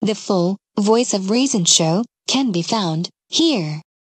The full Voice of Reason show can be found here.